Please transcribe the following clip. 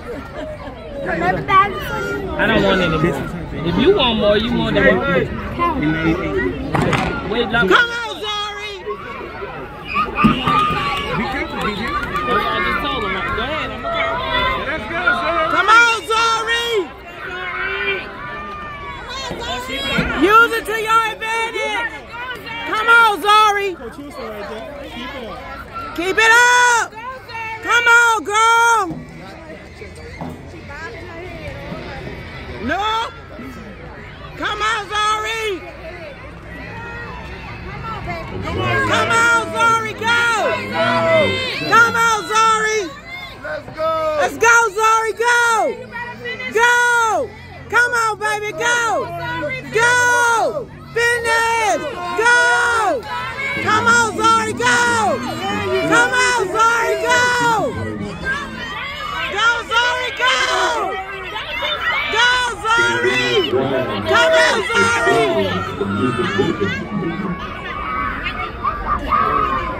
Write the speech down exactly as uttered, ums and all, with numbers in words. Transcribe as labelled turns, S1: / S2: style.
S1: I don't want any more. If you want more, you want that more. Wait, come on, Zari! Be careful, B J. Oh, I just told him. Go ahead, I'm okay. Let's go, Zari! Come on, Zari! Use it to your advantage! Come on, Zari! Keep it up! Come on, girl! No! Come on, Zari! Come on, Zari, go! Come on, Zari! Let's go! Let's go, Zari, go! Go! Come on, baby, go! Go! Finish! Go! Come on, Zari, go! Come on, Zari, go! Go, Zari, go! Go, Zari! Come on, Zari!